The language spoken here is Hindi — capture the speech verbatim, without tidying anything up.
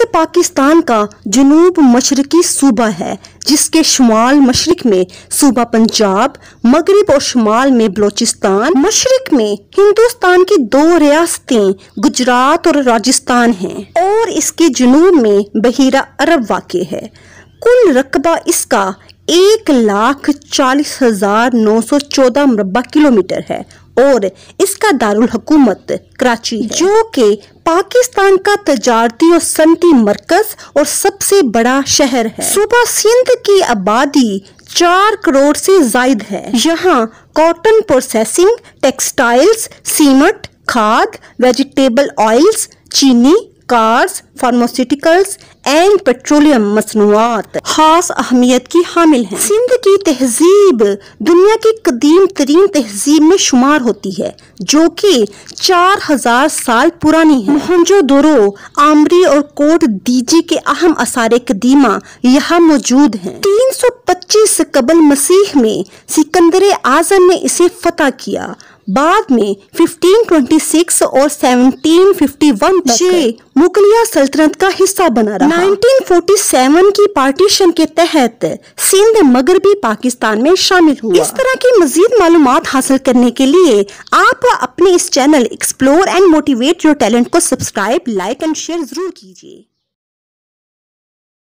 पाकिस्तान का जनूब मशरकी सूबा है, जिसके शुमाल मशरक में सूबा पंजाब, मगरिब और शुमाल में बलोचिस्तान, मशरक में हिंदुस्तान की दो रियासतें गुजरात और राजस्थान हैं और इसके जनूब में बहीरा अरब वाक़ है। कुल रकबा इसका एक लाख चालीस हजार नौ सौ चौदह मुरब्बा किलोमीटर है और इसका दारुल हुकूमत कराची है, जो कि पाकिस्तान का तजारती और सनती मरकज और सबसे बड़ा शहर है। सूबा सिंध की आबादी चार करोड़ से जायद है। यहाँ कॉटन प्रोसेसिंग, टेक्सटाइल्स, सीमेंट, खाद, वेजिटेबल ऑयल्स, चीनी, कार्स, फार्मास्यूटिकल्स एंड पेट्रोलियम मसनूआत खास अहमियत की हामिल हैं। सिंध की तहजीब दुनिया की कदीम तरीन तहजीब में शुमार होती है, जो कि चार हजार साल पुरानी है। मोहनजोदड़ो, आमरी और कोट दीजी के अहम आसार कदीमा यहाँ मौजूद हैं। तीन सौ पच्चीस कबल मसीह में सिकंदर आजम ने इसे फतह किया। बाद में पंद्रह सौ छब्बीस और सत्रह सौ इक्यावन तक ये मुगलिया सल्तनत का हिस्सा बना रहा। उन्नीस सौ सैंतालीस की पार्टीशन के तहत सिंध मगरबी पाकिस्तान में शामिल हुआ। इस तरह की मजीद मालूमात हासिल करने के लिए आप अपने इस channel explore and motivate your talent को सब्सक्राइब, लाइक एंड शेयर जरूर कीजिए।